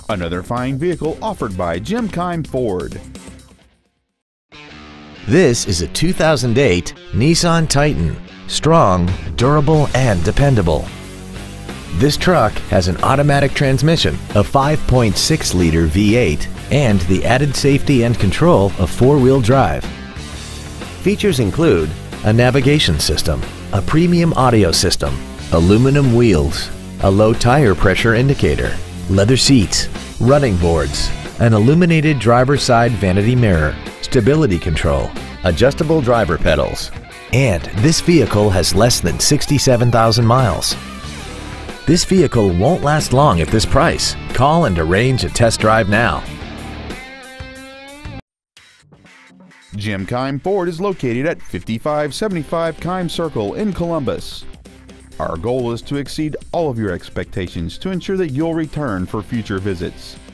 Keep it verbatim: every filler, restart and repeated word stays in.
Another fine vehicle offered by Jim Keim Ford. This is a two thousand eight Nissan Titan. Strong, durable, and dependable. This truck has an automatic transmission, a five point six liter V eight, and the added safety and control of four-wheel drive. Features include a navigation system, a premium audio system, aluminum wheels, a low tire pressure indicator, leather seats, running boards, an illuminated driver's side vanity mirror, stability control, adjustable driver pedals, and this vehicle has less than sixty-seven thousand miles. This vehicle won't last long at this price. Call and arrange a test drive now. Jim Keim Ford is located at fifty-five seventy-five Keim Circle in Columbus. Our goal is to exceed all of your expectations to ensure that you'll return for future visits.